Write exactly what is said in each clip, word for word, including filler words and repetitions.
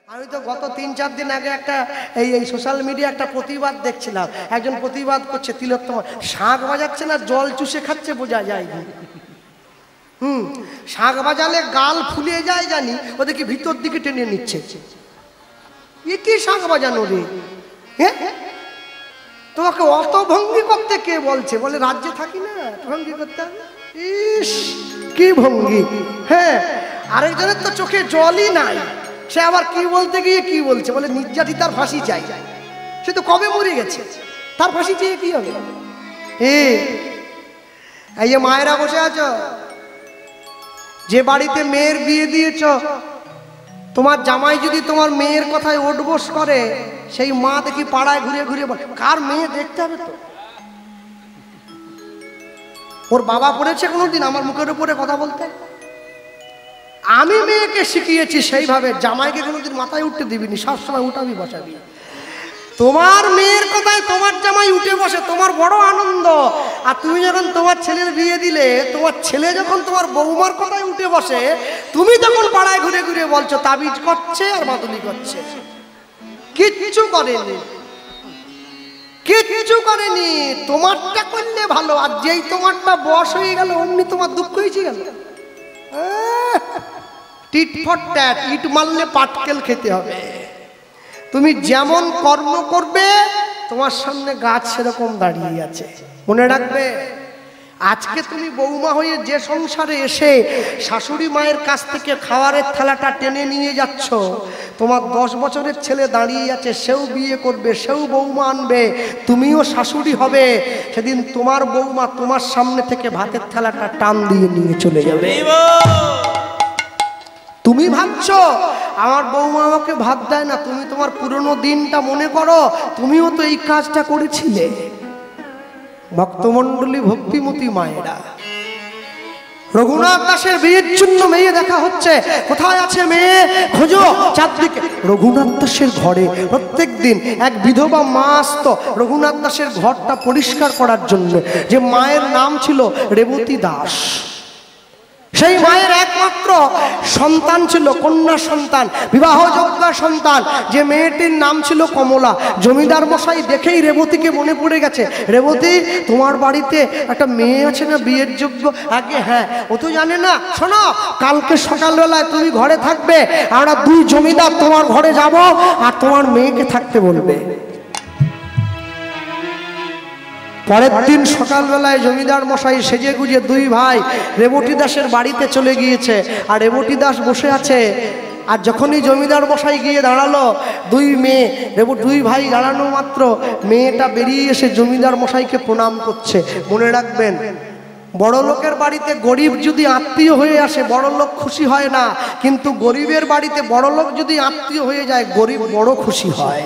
আমি তো গত তিন চার দিন আগে একটা এই এই সোশ্যাল মিডিয়া একটা প্রতিবাদ দেখছিলাম। একজন প্রতিবাদ করছে তিলোত্তমা, শাঁখ বাজাচ্ছে না জল চুষে খাচ্ছে বোঝা যায় না। হুম, শাঁখ বাজালে গাল ফুলে যায় জানি, ওদেরকে ভিতর দিকে টেনে নিচ্ছে। এ কি শাঁখ বাজানো রে? হ্যাঁ, তোমাকে অত ভঙ্গি করতে কে বলছে? বলে রাজ্যে থাকি না ভঙ্গি করতে। ইস কি ভঙ্গি! হ্যাঁ, আরেকজনের তো চোখে জলই নাই, সে আবার কি বলতে গিয়ে কি বলছে, বলে নির্যাতিতার ফাঁসি চাই। সে তো কবে মরে গেছে, তার ফাঁসি চেয়ে কি হবে? এই যে মায়েরা বসে আছো, যে বাড়িতে মেয়ের বিয়ে দিয়েছ, তোমার জামাই যদি তোমার মেয়ের কথায় ওঠবোস করে, সেই মা দেখি পাড়ায় ঘুরে ঘুরে বলে কার মেয়ে দেখতে হবে তো। ওর বাবা পড়েছে কোনোদিন আমার মুখের উপরে কথা বলতে? আমি মেয়েকে শিখিয়েছি সেইভাবে, জামাইকে কোনোদিন মাথায় উঠতে দিবিনি, সবসময় উঠাবি বসাবি। তোমার মেয়ের কথায় তোমার জামাই উঠে বসে, তোমার বড় আনন্দ। আর তুমি যখন তোমার ছেলের বিয়ে দিলে, তোমার ছেলে যখন তোমার বৌমার কথায় উঠে বসে, তুমি তখন পাড়ায় ঘুরে ঘুরে বলছো তাবিজ করছে আর মাদুলি করছে। কিচ্ছু করেনি, কিচ্ছু করেনি। তোমারটা করলে ভালো, আর যেই তোমারটা বয়স হয়ে গেল অমনি তোমার দুঃখ হয়েছে গেল। টিট ফর ট্যাট, ইট মারলে পাটকেল খেতে হবে। তুমি যেমন কর্ম করবে তোমার সামনে গাছ সেরকম দাঁড়িয়ে আছে। মনে রাখবে, আজকে তুমি বৌমা হয়ে যে সংসারে এসে শাশুড়ি মায়ের কাছ থেকে খাওয়ারের থালাটা টেনে নিয়ে যাচ্ছ, তোমার দশ বছরের ছেলে দাঁড়িয়ে আছে, সেও বিয়ে করবে, সেও বৌমা আনবে, তুমিও শাশুড়ি হবে। সেদিন তোমার বৌমা তোমার সামনে থেকে ভাতের থালাটা টান দিয়ে নিয়ে চলে যাবে। তুমি ভাবছো আমার বৌমা আমাকে ভাত দেয় না, তুমি তোমার পুরনো দিনটা মনে করো, তুমিও তো এই কাজটা করেছিলে। ভক্তমণ্ডলী, ভক্তিমতী মায়েরা, রঘুনাথ দাসের বিয়ের জন্য মেয়ে দেখা হচ্ছে। কোথায় আছে মেয়ে? খোঁজো চারদিকে। রঘুনাথ দাসের ঘরে প্রত্যেক দিন এক বিধবা মা আসতো রঘুনাথ দাসের ঘরটা পরিষ্কার করার জন্য, যে মায়ের নাম ছিল রেবতী দাস। সেই মায়ের একমাত্র সন্তান ছিল, কন্যা সন্তান, বিবাহযোগ্য সন্তান, যে মেয়েটির নাম ছিল কমলা। জমিদার মশাই দেখেই রেবতীকে মনে পড়ে গেছে, রেবতী তোমার বাড়িতে একটা মেয়ে আছে না বিয়ের যোগ্য? আগে হ্যাঁ, ও তো জানে না। শোনো, কালকে সকালবেলায় তুমি ঘরে থাকবে, আমরা দুই জমিদার তোমার ঘরে যাব, আর তোমার মেয়েকে থাকতে বলবে। পরের দিন সকালবেলায় জমিদার মশাই সেজে গুজে দুই ভাই রেবতী দাসের বাড়িতে চলে গিয়েছে, আর রেবতী দাস বসে আছে। আর যখনই জমিদার মশাই গিয়ে দাঁড়ালো, দুই মেয়ে রেবু দুই ভাই দাঁড়ানো মাত্র মেয়েটা বেরিয়ে এসে জমিদার মশাইকে প্রণাম করছে। মনে রাখবেন, বড় লোকের বাড়িতে গরিব যদি আত্মীয় হয়ে আসে, বড় লোক খুশি হয় না, কিন্তু গরিবের বাড়িতে বড় লোক যদি আত্মীয় হয়ে যায়, গরিব বড় খুশি হয়।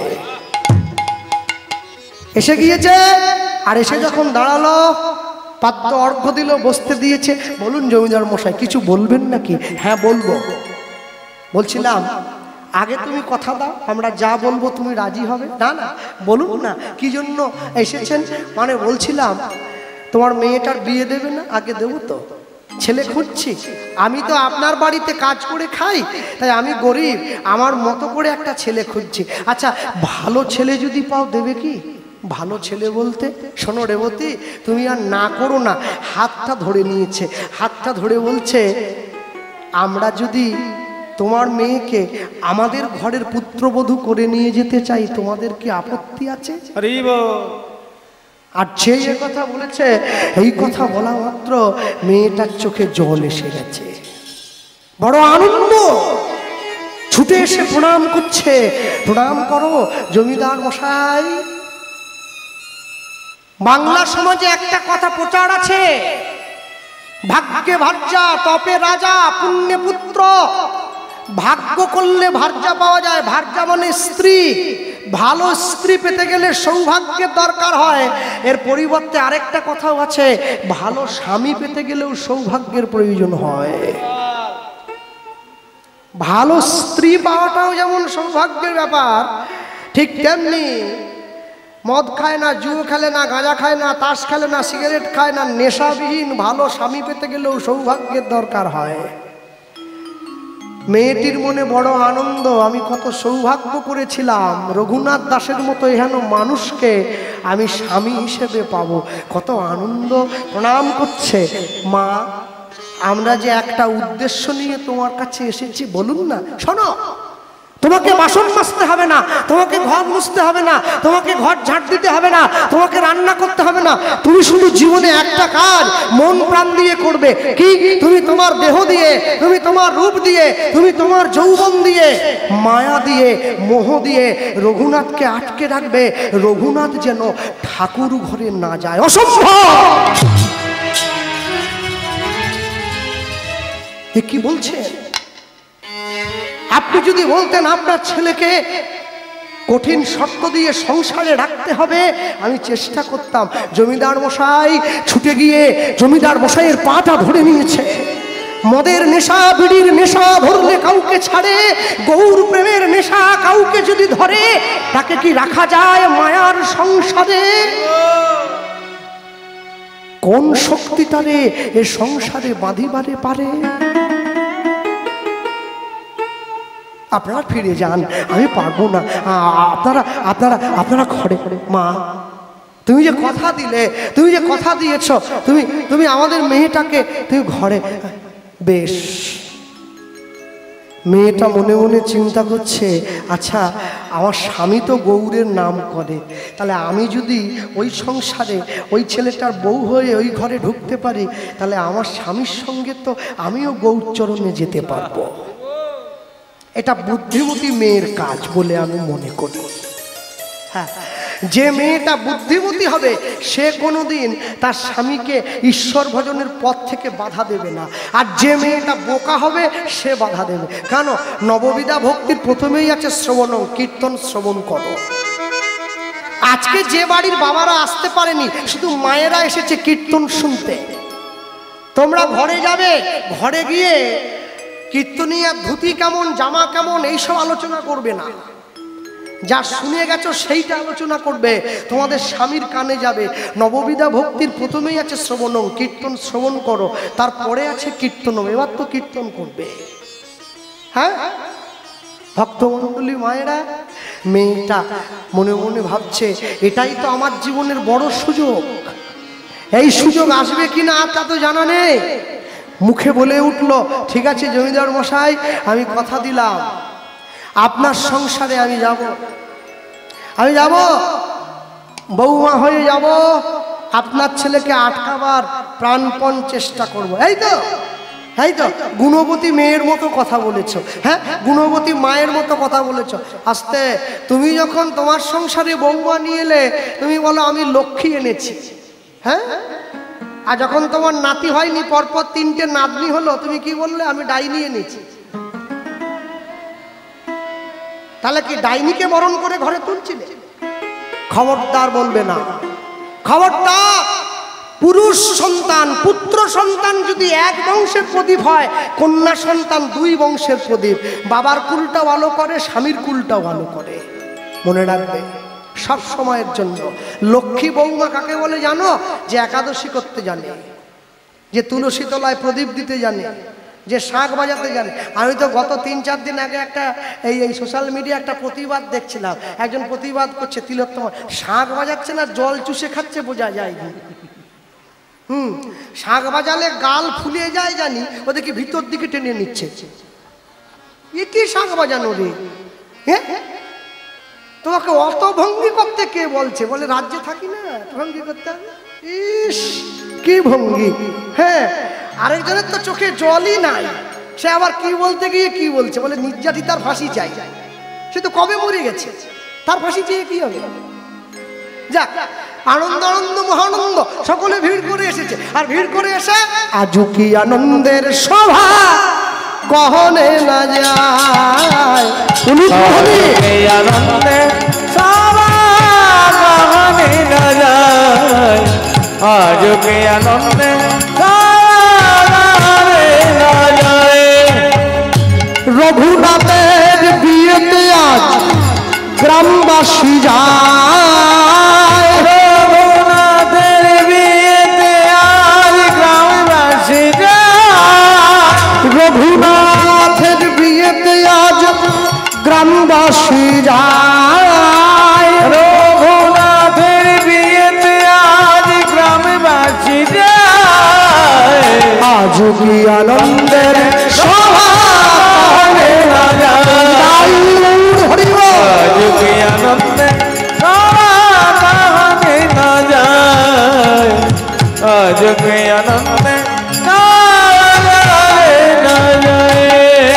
এসে গিয়েছে, আর এসে যখন দাঁড়ালো, পাত্র অর্ঘ্য দিল, বসতে দিয়েছে। বলুন জমিদার মশাই, কিছু বলবেন নাকি? হ্যাঁ বলবো। বলছিলাম আগে তুমি কথা দাও, আমরা যা বলবো তুমি রাজি হবে। না না, বলুন না কি জন্য এসেছেন। মানে বলছিলাম তোমার মেয়েটার বিয়ে দেবে না? আগে দেবো তো, ছেলে খুঁজছি। আমি তো আপনার বাড়িতে কাজ করে খাই, তাই আমি গরিব, আমার মতো করে একটা ছেলে খুঁজছি। আচ্ছা, ভালো ছেলে যদি পাও দেবে কি? ভালো ছেলে বলতে, শোনো রেবতী, তুমি আর না করো না। হাতটা ধরে নিয়েছে, হাতটা ধরে বলছে, আমরা যদি তোমার মেয়েকে আমাদের ঘরের পুত্রবধূ করে নিয়ে যেতে চাই, তোমাদের কি আপত্তি আছে? আর যে কথা বলেছে, এই কথা বলা মাত্র মেয়েটার চোখে জল এসে গেছে। বড় আনন্দ, ছুটে এসে প্রণাম করছে। প্রণাম করো জমিদার মশাই। বাংলা সমাজে একটা কথা প্রচার আছে, ভাগ্যে ভার্যা, তপে রাজা, পুণ্যে পুত্র। ভাগ্য করলে ভার্যা পাওয়া যায়, ভার্যা মানে স্ত্রী। ভালো স্ত্রী পেতে গেলে সৌভাগ্যের দরকার হয়। এর পরিবর্তে আরেকটা কথাও আছে, ভালো স্বামী পেতে গেলেও সৌভাগ্যের প্রয়োজন হয়। ভালো স্ত্রী পাওয়াটাও যেমন সৌভাগ্যের ব্যাপার, ঠিক তেমনি মদ খায় না, জুয়ো খেলে না, গাঁজা খায় না, তাস খেলে না, সিগারেট খায় না, নেশাবিহীন ভালো স্বামী পেতে গেলেও সৌভাগ্যের দরকার হয়। মেয়েটির মনে বড় আনন্দ, আমি কত সৌভাগ্য করেছিলাম, রঘুনাথ দাসের মতো এহেন মানুষকে আমি স্বামী হিসেবে পাবো, কত আনন্দ। প্রণাম করছে। মা, আমরা যে একটা উদ্দেশ্য নিয়ে তোমার কাছে এসেছি, বলুন না। শোনো, তোমাকে বাসন মাজতে হবে না, তোমাকে ঘর মুছতে হবে না, তোমাকে ঘর ঝাঁট দিতে হবে না, তোমাকে রান্না করতে হবে না। তুমি শুধু জীবনে একটা কাজ মন প্রাণ দিয়ে করবে। কি? তুমি তোমার দেহ দিয়ে, তুমি তোমার রূপ দিয়ে, তুমি তোমার যৌবন দিয়ে, মায়া দিয়ে, মোহ দিয়ে রঘুনাথকে আটকে রাখবে, রঘুনাথ যেন ঠাকুর ঘরে না যায়। অসম্ভব। এ কি বলছে? আপনি যদি বলতেন আপনার ছেলেকে কঠিন শর্ত দিয়ে সংসারে রাখতে হবে, আমি চেষ্টা করতাম। জমিদার মশাই ছুটে গিয়ে জমিদার মশাইয়ের পাটা ধরে নিয়েছে। মদের নেশা, বিড়ির নেশা ধরলে কাউকে ছাড়ে, গৌর প্রেমের নেশা কাউকে যদি ধরে, তাকে কি রাখা যায় মায়ার সংসারে? কোন শক্তি তারে এ সংসারে বাঁধিবারে পারে? আপনারা ফিরে যান, আমি পারবো না। আপনারা আপনারা আপনারা ঘরে ঘরে। মা, তুমি যে কথা দিলে, তুমি যে কথা দিয়েছ, তুমি তুমি আমাদের মেয়েটাকে তুমি ঘরে। বেশ। মেয়েটা মনে মনে চিন্তা করছে, আচ্ছা আমার স্বামী তো গৌরের নাম করে, তাহলে আমি যদি ওই সংসারে ওই ছেলেটার বউ হয়ে ওই ঘরে ঢুকতে পারি, তাহলে আমার স্বামীর সঙ্গে তো আমিও গৌরচরণে যেতে পারবো। এটা বুদ্ধিমতী মেয়ের কাজ বলে আমি মনে করি। হ্যাঁ, যে মেয়েটা বুদ্ধিমতী হবে সে কোনোদিন তার স্বামীকে ঈশ্বর ভজনের পথ থেকে বাধা দেবে না। আর যে মেয়েটা বোকা হবে সে বাধা দেবে। কেন? নববিধা ভক্তির প্রথমেই আছে শ্রবণ, কীর্তন শ্রবণ করো। আজকে যে বাড়ির বাবারা আসতে পারেনি, শুধু মায়েরা এসেছে কীর্তন শুনতে। তোমরা ঘরে যাবে, ঘরে গিয়ে কীর্তনিয়া ধুতি কেমন, জামা কেমন, এইসব আলোচনা করবে না। যা শুনে গেছো সেইটা আলোচনা করবে। তোমাদের স্বামীর কানে যাবে। নববিধা ভক্তির প্রথমেই আছে শ্রবণ, কীর্তন শ্রবণ করো, তারপরে আছে কীর্তন। এবার তো কীর্তন করবে। হ্যাঁ ভক্তমণ্ডলী মায়েরা, মেয়েটা মনে মনে ভাবছে এটাই তো আমার জীবনের বড় সুযোগ। এই সুযোগ আসবে কিনা তা তো জানা নেই। মুখে বলে উঠল, ঠিক আছে জমিদার মশাই, আমি কথা দিলাম আপনার সংসারে আমি যাব, আমি যাব, বৌমা হয়ে যাব, আপনার ছেলেকে আটকাবার প্রাণপণ চেষ্টা করব। এই তো, এই তো গুণবতী মেয়ের মতো কথা বলেছো। হ্যাঁ, গুণবতী মায়ের মতো কথা বলেছো। আস্তে, তুমি যখন তোমার সংসারে বৌমা নিয়ে এলে, তুমি বলো আমি লক্ষ্মী এনেছি। হ্যাঁ, আর যখন তোমার নাতি হয়নি, পরপর তিনটে নাতনি হলো, তুমি কি বললে? আমি ডাইনি এনেছি। তাহলে কি ডাইনিকে বরণ করে ঘরে তুলছিলে? খবরদার বলবে না, খবরদার। পুরুষ সন্তান, পুত্র সন্তান যদি এক বংশের প্রদীপ হয়, কন্যা সন্তান দুই বংশের প্রদীপ। বাবার কুলটা ভালো করে, স্বামীর কুলটাও ভালো করে। মনে রাখবে সব সময়ের জন্য। লক্ষ্মী বৌমা কাকে বলে জানো? যে একাদশী করতে জানে, যে তুলসী তলায় প্রদীপ দিতে জানে, যে শাঁখ বাজাতে জানে। আমি তো গত তিন চার দিন আগে একটা এই এই সোশ্যাল মিডিয়া একটা প্রতিবাদ দেখছিলাম। একজন প্রতিবাদ করছে, তিলোত্তমা শাঁখ বাজাচ্ছে না জল চুষে খাচ্ছে, বোঝা যায়নি। হুম, শাঁখ বাজালে গাল ফুলিয়ে যায় জানি, ওদেরকে ভিতর দিকে টেনে নিচ্ছে। এ কি শাঁখ বাজানো রে? হ্যাঁ, তোমাকে অত ভঙ্গি করতে কে বলছে? বলে রাজ্যে থাকি না, ভঙ্গি করতে হবে। ইস কি ভঙ্গি! হ্যাঁ, আরেকজনের তো চোখে জলই নাই, সে আবার কি বলতে গিয়ে কি বলছে, বলে নির্যাতিতার ফাঁসি চাই। সে তো কবে মরে গেছে, তার ফাঁসি চেয়ে কি হবে? যাক, আনন্দ আনন্দ মহানন্দ, সকলে ভিড় করে এসেছে। আর ভিড় করে এসে আজু কি আনন্দের সভা কহনে না যায়। আনন্দের সভা কহনে না যায়, আজ কি আনন্দে রঘুনাথের বিয়েতে আজ গ্রামবাসী যায়, রঘুনাথের বিয়েতে আজ গ্রামবাসী যায়, রঘুনাথের বিয়ে বাসি যায়, রঘুনাথের বিয়েতে আজ গ্রামবাসী যায়, আজ কি আনন্দের সভা না যায়, আজ কি আনন্দে সবাই না যায়, আজ কি আনন্দে না যায়।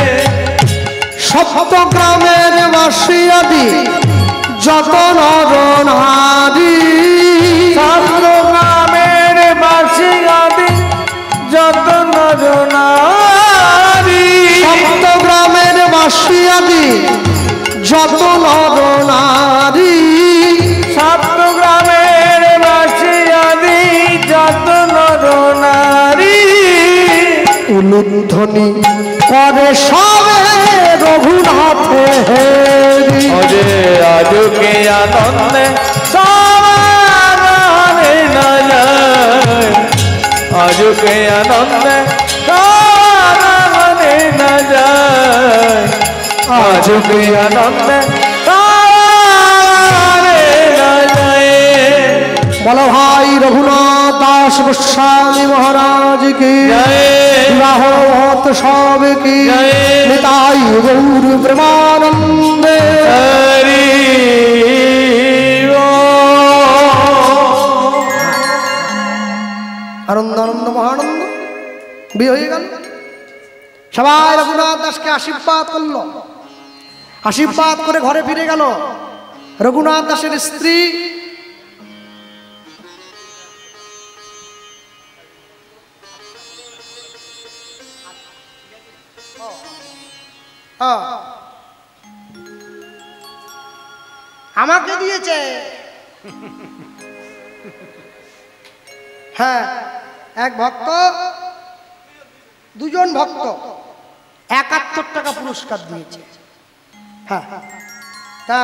সপ্ত গ্রামের বাসী আদি যত নর নারী, সপ্ত গ্রামের বাসী আদি যত নর নারী, সপ্ত গ্রামের বাসী আদি যত নর নারী, সপ্ত গ্রামের বাসী আদি যত নর নারী, উলুধ্বনি করে সবে রঘুনাথে হেরি, অজে আজকে আনন্দে সবাই না যায়, আজকে আনন্দে সবাই না যায়, আজকে আনন্দে সবাই না যায়। বলো ভাই রঘুনাথ দাস গোস্বামী মহারাজ কি জয়। বিবাহ মহোৎসব কি জয়। নিতাই গৌর প্রেমানন্দে। হরি আনন্দ আনন্দ মহানন্দ বিয়ে হয়ে গেল। সবাই রঘুনাথ দাসকে আশীর্বাদ করলো, আশীর্বাদ করে ঘরে ফিরে গেল। রঘুনাথ দাসের স্ত্রী আমাকে দিয়েছে, হ্যাঁ এক ভক্ত দুজন ভক্ত একাত্তর টাকা পুরস্কার দিয়েছে। হ্যাঁ তা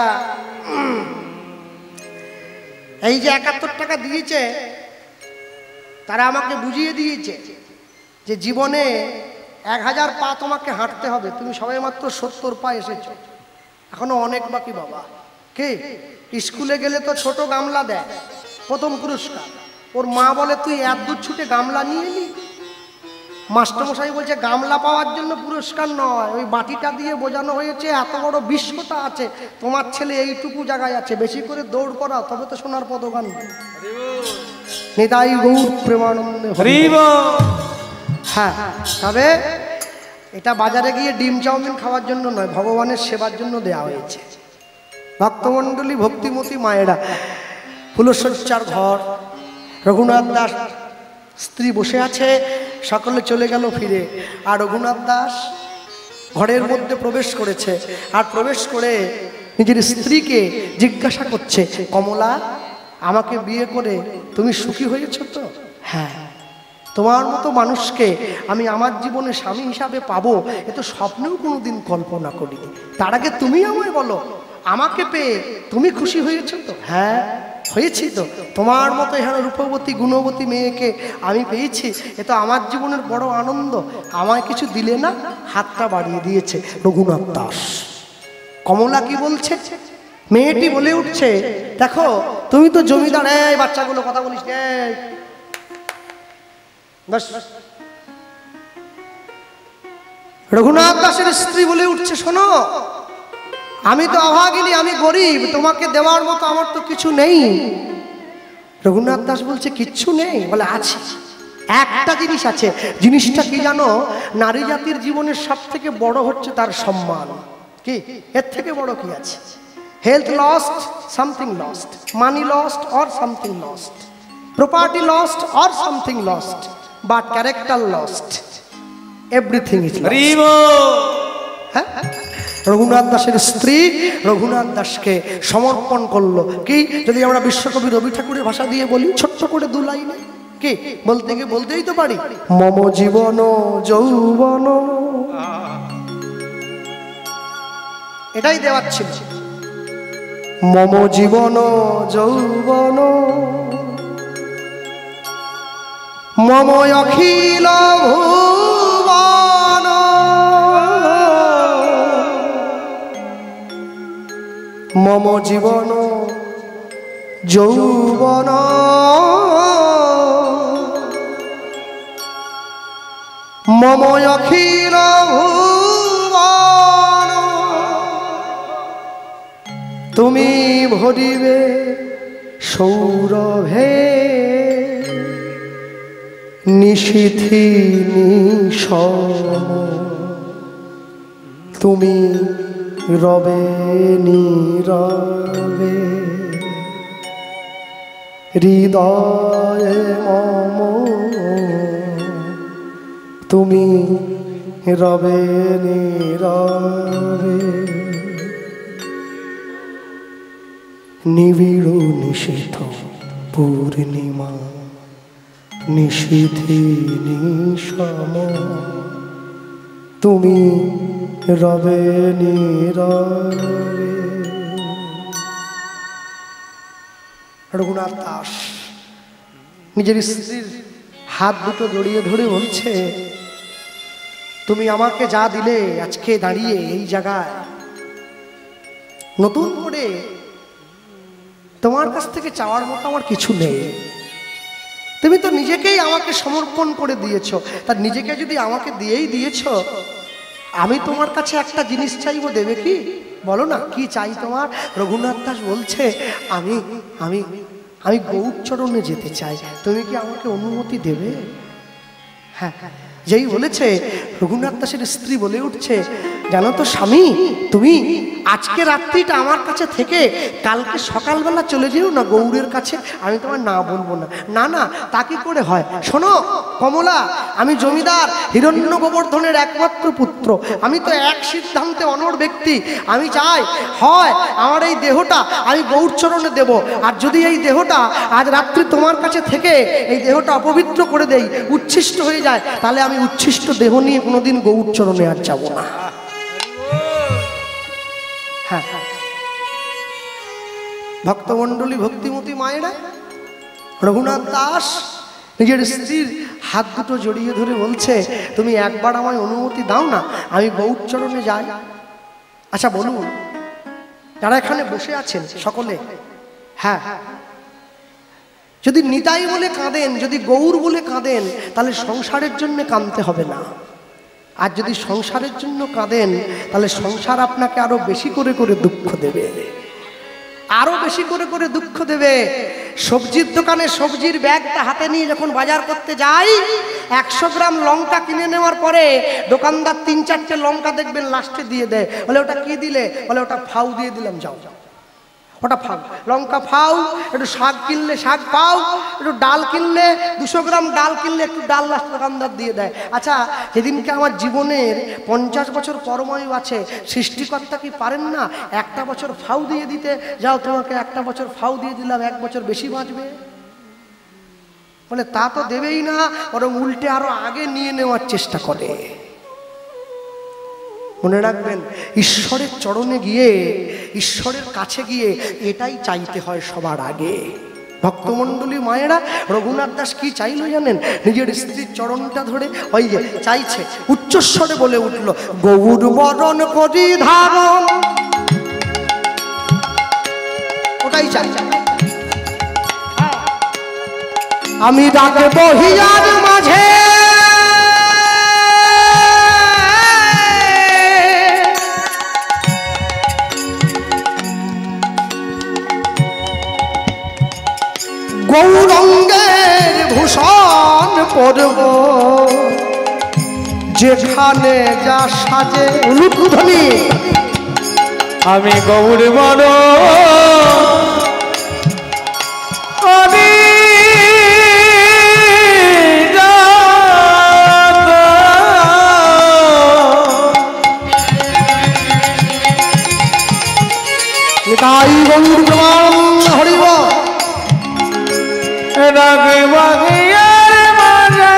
এই যে একাত্তর টাকা দিয়েছে তারা আমাকে বুঝিয়ে দিয়েছে যে জীবনে এক হাজার পা তোমাকে হাঁটতে হবে, তুমি সবাই মাত্র সত্তর পা এসেছ, এখনো অনেক বাকি বাবা। কে স্কুলে গেলে তো ছোট গামলা দেয় প্রথম পুরস্কার, ওর মা বলে তুই এত দূর ছুটে গামলা নিয়ে এলি। মাস্টারমশাই বলছে গামলা পাওয়ার জন্য পুরস্কার নয়, ওই বাটিটা দিয়ে বোঝানো হয়েছে এত বড় বিশ্বটা আছে, তোমার ছেলে এইটুকু জায়গায় আছে, বেশি করে দৌড় করা তবে তো সোনার পদক আনবে। নিতাই গৌর প্রেমানন্দে হরি বল। হ্যাঁ তবে এটা বাজারে গিয়ে ডিম চাউমিন খাওয়ার জন্য নয়, ভগবানের সেবার জন্য দেওয়া হয়েছে। ভক্তমণ্ডলী ভক্তিমতী মায়েরা, ফুলশয্যার ঘর, রঘুনাথ দাস স্ত্রী বসে আছে, সকলে চলে গেল ফিরে, আর রঘুনাথ দাস ঘরের মধ্যে প্রবেশ করেছে, আর প্রবেশ করে নিজের স্ত্রীকে জিজ্ঞাসা করছে, কমলা আমাকে বিয়ে করে তুমি সুখী হয়েছ তো? হ্যাঁ। তোমার মতো মানুষকে আমি আমার জীবনে স্বামী হিসাবে পাবো এ তো স্বপ্নেও কোনোদিন কল্পনা করিনি। তার আগে তুমি আমায় বলো, আমাকে পেয়ে তুমি খুশি হয়েছো তো? হ্যাঁ হয়েছি তো, তোমার মতো এখানে রূপবতী গুণবতী মেয়েকে আমি পেয়েছি, এ তো আমার জীবনের বড় আনন্দ। আমায় কিছু দিলে না? হাতটা বাড়িয়ে দিয়েছে রঘুনাথ দাস। কমলা কি বলছে? মেয়েটি বলে উঠছে, দেখো তুমি তো জমিদার, এই বাচ্চাগুলো কথা বলিস, রঘুনাথ দাসের স্ত্রী বলে উঠছে, শোনো আমি তো অভাগিনী, আমি গরিব, তোমাকে দেওয়ার মতো আমার তো কিছু নেই। রঘুনাথ দাস বলছে কিচ্ছু নেই? বলে আছে, একটা জিনিস আছে। জিনিসটা কি জানো? নারী জাতির জীবনের সব থেকে বড় হচ্ছে তার সম্মান। কি এর থেকে বড় কি আছে? Health lost, something lost, money lost or something lost, property lost or something lost, but character lost, everything is lost. হ্যাঁ, রঘুনাথ দাসের স্ত্রী রঘুনাথ দাসকে সমর্পণ করলো। কি যদি আমরা বিশ্বকবি রবি ঠাকুরের ভাষা দিয়ে বলি ছোট্ট করে দু লাইনে, কি বলতে গিয়ে বলতেই তো পারি, মম জীবন যৌবন, এটাই দেওয়ার ছিল। মম জীবন যৌবন মম অখিল ভুবন মম জীবন যৌবন মম অখিল ভুবন তুমি ভরিবে সৌরভে নিশীথি নিশম তুমি রবে নীরবে হৃদয়ে মম তুমি রবে নীরবে নিবিড় নিশীথ পূর্ণিমা নিশীথি নিশম তুমি রবে নীরবে। রঘুনাথ দাস নিজের স্ত্রীর হাত দুটো জড়িয়ে ধরে বলছে, তুমি আমাকে যা দিলে আজকে দাঁড়িয়ে এই জায়গায় নতুন করে তোমার কাছ থেকে চাওয়ার মতো আমার কিছু নেই। তুমি তো নিজেকেই আমাকে সমর্পণ করে দিয়েছো, তার নিজেকে যদি আমাকে দিয়েই দিয়েছো, আমি তোমার কাছে একটা জিনিস চাইবো, দেবে কি? বলো না, কি চাই তোমার? রঘুনাথ দাস বলছে, আমি আমি আমি গৌরচরণে যেতে চাই, তুমি কি আমাকে অনুমতি দেবে? হ্যাঁ, যেই বলেছে রঘুনাথ দাসের স্ত্রী বলে উঠছে, জানো তো স্বামী, তুমি আজকে রাত্রিটা আমার কাছে থেকে কালকে সকালবেলা চলে যেও না গৌরের কাছে, আমি তোমার না বলবো না। না না, তা কি করে হয়? শোনো কমলা, আমি জমিদার হিরণ্য গোবর্ধনের একমাত্র পুত্র, আমি তো এক সিদ্ধান্তে অনড় ব্যক্তি। আমি চাই হয় আমার এই দেহটা আমি গৌরচরণে দেব, আর যদি এই দেহটা আজ রাত্রি তোমার কাছে থেকে এই দেহটা অপবিত্র করে দেই, উচ্ছিষ্ট হয়ে যায়, তাহলে আমি উচ্ছিষ্ট দেহ নিয়ে কোনোদিন গৌরচরণে আর যাব না। হ্যাঁ, ভক্তমণ্ডলী, ভক্তিমতী মায়েরা, রঘুনাথ দাস নিজের স্ত্রীর হাত দুটো জড়িয়ে ধরে বলছে, তুমি একবার আমায় অনুমতি দাও না, আমি গৌরচরণে যাই। আচ্ছা বলুন, যারা এখানে বসে আছেন সকলে, হ্যাঁ, যদি নিতাই বলে কাঁদেন, যদি গৌর বলে কাঁদেন, তাহলে সংসারের জন্য কাঁদতে হবে না। আর যদি সংসারের জন্য কাঁদেন, তাহলে সংসার আপনাকে আরো বেশি করে করে দুঃখ দেবে, আরো বেশি করে করে দুঃখ দেবে। সবজির দোকানে সবজির ব্যাগটা হাতে নিয়ে যখন বাজার করতে যাই, একশো গ্রাম লঙ্কা কিনে নেওয়ার পরে দোকানদার তিন চারটে লঙ্কা দেখবেন লাস্টে দিয়ে দেয়, বলে ওটা কি দিলে? বলে ওটা ফাউ দিয়ে দিলাম, যাও যাও, ওটা ফাউ, লঙ্কা ফাউ। একটু শাক কিনলে শাক পাও, একটু ডাল কিনলে দুশো গ্রাম ডাল কিনলে একটু ডাল লাস্ট দোকানদার দিয়ে দেয়। আচ্ছা, যেদিনকে আমার জীবনের পঞ্চাশ বছর পরমায়ু আছে, সৃষ্টিকর্তা কি পারেন না একটা বছর ফাউ দিয়ে দিতে? যাও, তোমাকে একটা বছর ফাউ দিয়ে দিলাম, এক বছর বেশি বাঁচবে। বলে তা তো দেবেই না, বরং উল্টে আরো আগে নিয়ে নেওয়ার চেষ্টা করে। মনে রাখবেন, ঈশ্বরের চরণে গিয়ে, ঈশ্বরের কাছে গিয়ে এটাই চাইতে হয় সবার আগে। ভক্তমণ্ডলী মায়েরা, রঘুনাথ দাস কি চাইলো জানেন? নিজের স্ত্রীর চরণটা ধরে ওই যে চাইছে, উচ্চস্বরে বলে উঠল, গৌর বরণ করি ধারণ, ওটাই চাই। আমি রাখব হিয়ার মাঝে গৌরঙ্গের ভূষণ পরব, যেখানে যা সাজে। উলুধ্বনি, আমি গৌর বড় আমি তাই গৌর প্রমাণ হরিব রাগে বাগিয়ার মাঝে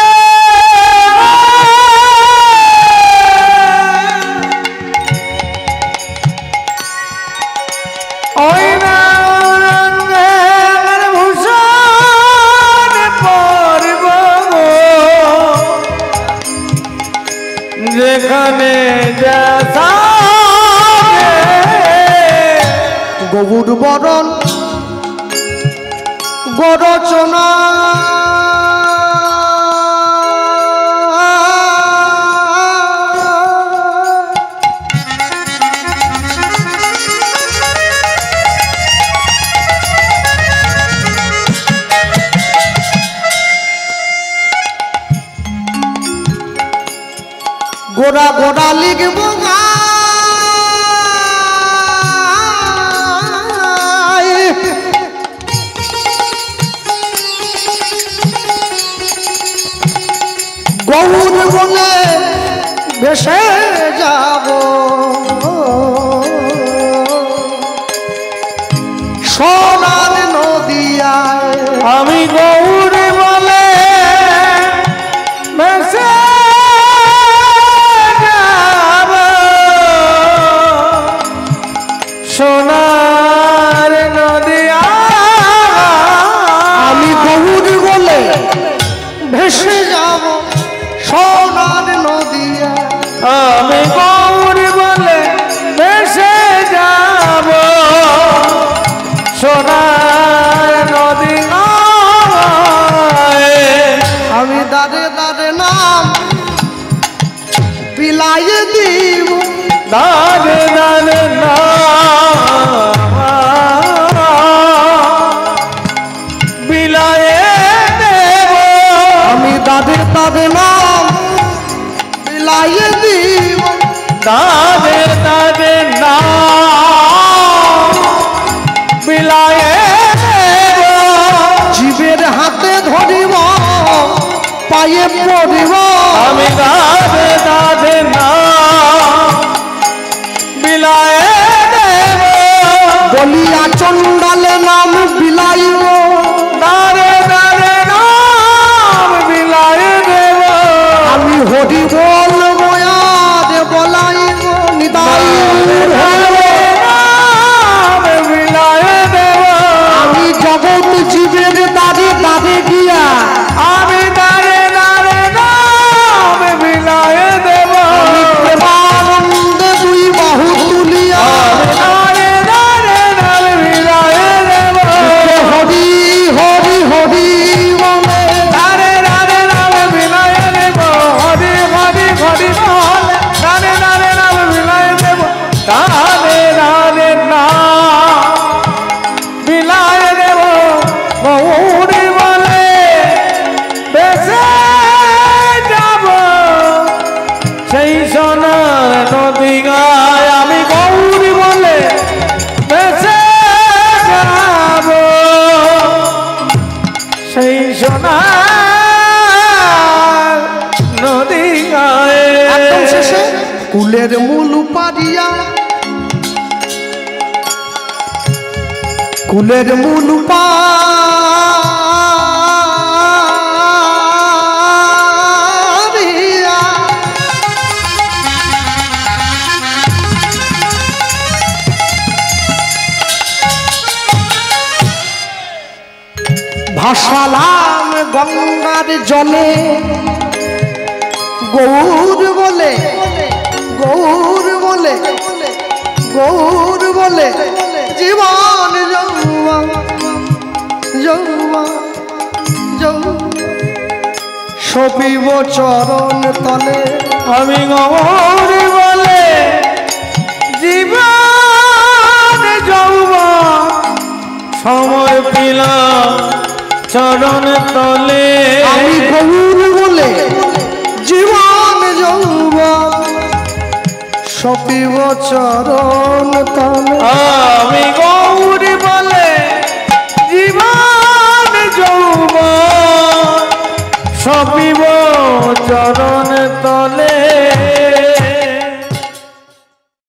ওই না রঙের ভূষণ পরব, যেখানে যা সাজে গৌর বরণ গরচনা গোড়া গোড়া লিখব গৌর বলে ভেসে যাব সোনার নদিয়ায় আমি গৌর বলে ভেসে সোনার নদিয়া আমি গৌর বলে ভেসে যাব সোনার নদিয়া আমি গৌর বলে ভেসে যাব সোনার নদিয়া আমি দাঁড়ে দাঁড়ে নাম বিলাইয়ে দিব দাঁড়ে দাঁড়ে না বিলায়ে দেব আমি দাঁড়ে দাঁড়ে নাম বিলাইয়ে দিব দাঁড়ে দাঁড়ে না বিলায়ে দেব জীবের হাতে ধরিব পায়ে পড়িব আমি দাঁড়ে দাঁড়ে না বিলায়ে দেব বলিয়া চন্ডালে নাম বিলাইব দাঁড়ে দাঁড়ে নাম বিলায়ে দেব আমি হরি বলবো আজ বলাইব নিতাই নাম বিলায়ে দেব আমি জগৎ জীবের দাঁড়ে দাঁড়ে গিয়া আমি দাঁড়ে দাঁড়ে নাম বিলায়ে দেব প্রেমানন্দে দুই বাহু তুলিয়া দাঁড়ে দাঁড়ে নাম বিলায়ে দেব হরি হরি হরি বলে দাঁড়ে দাঁড়ে নাম বিলায়ে দেব হরি হরি হরি বলে দাঁড়ে দাঁড়ে নাম বিলায়ে দেব দাঁড়ে দাঁড়ে নাম বিলায়ে দেব গৌরী বলে বেঁচে যাব সেই সোনার নদী গায় আমি গৌরী বলে বেঁচে যাব সেই সোনার নদী গায়ে একদম শেষে কুলের মূল পারিয়া কুলের মূল পারিয়া ভাসালাম গঙ্গার জলে গৌর বলে গৌর বলে গৌর বলে জীবন যৌবা যৌবা যৌ সপিব চরণ তলে আমি গৌরী বলে জীবন যৌবন সময় পিলাম চরণ তলে আমি গৌর বলে জীবন যৌবা সপিব চরণ তলে আমি গৌরী বলে জীবন যৌবন সপিব চরণ